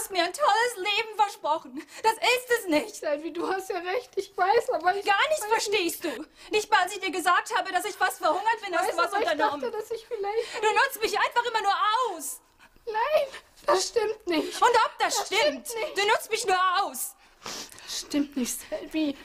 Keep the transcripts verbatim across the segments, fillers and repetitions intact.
hast mir ein tolles Leben versprochen. Das ist es nicht. Selvi, du hast ja recht, ich weiß, aber ich... Gar nichts verstehst du. Nicht mal, als ich dir gesagt habe, dass ich fast verhungert bin, hast du was unternommen. Ich dachte, dass ich vielleicht... Du nutzt mich einfach immer nur aus. Nein, das stimmt nicht. Und ob das, das stimmt? stimmt nicht. Du nutzt mich nur aus. Das stimmt nicht, Selvi.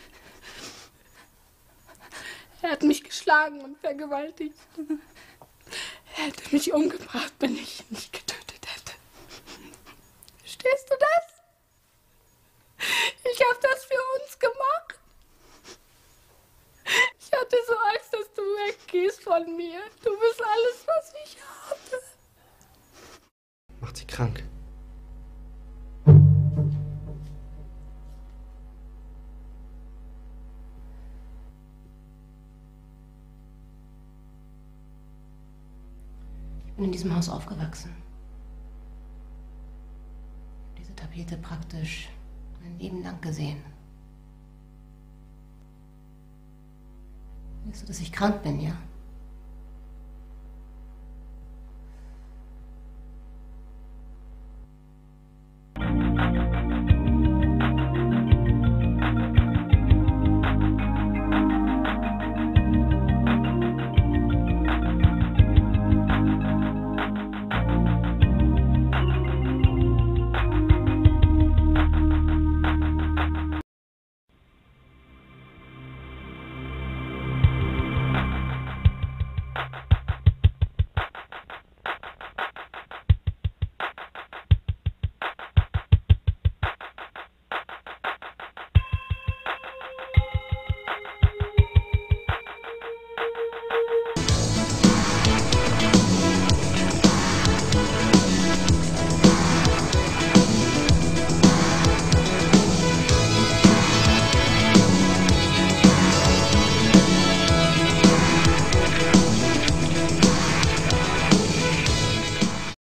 Er hat mich geschlagen und vergewaltigt. Er hätte mich umgebracht, wenn ich ihn nicht getötet hätte. Verstehst du das? Ich habe das für uns gemacht. Ich hatte so Angst, dass du weggehst von mir. Du bist alles, was ich habe. Macht sie krank. Ich bin in diesem Haus aufgewachsen. Diese Tapete praktisch mein Leben lang gesehen. Weißt du, dass ich krank bin, ja?